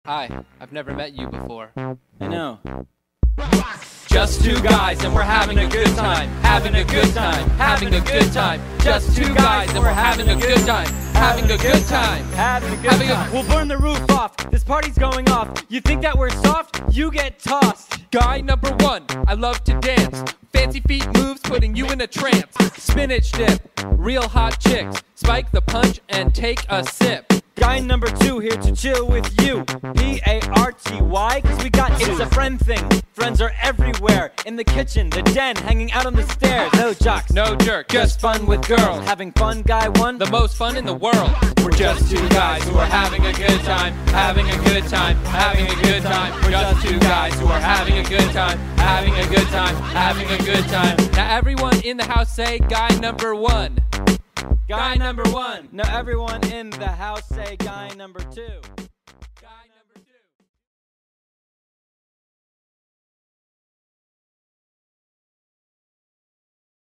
Hi, I've never met you before. I know. Just two guys and we're having a good time. Having a good time. Having a good time. Just two guys and we're having a good time. Having a good time. Having a good time. We'll burn the roof off. This party's going off. You think that we're soft? You get tossed. Guy number one, I love to dance. Fancy feet moves putting you in a trance. Spinach dip, real hot chicks. Spike the punch and take a sip. Guy number two here to chill with you. P-A-R-T-Y, cause we got it's a friend thing. Friends are everywhere. In the kitchen, the den, hanging out on the stairs. No jocks, no jerk, just fun with girls. Having fun, guy one, the most fun in the world. We're just two guys who are having a good time. Having a good time, having a good time. We're just two guys who are having a good time. Having a good time, having a good time. Now everyone in the house say guy number one. Guy number one. Now everyone in the house say guy number two.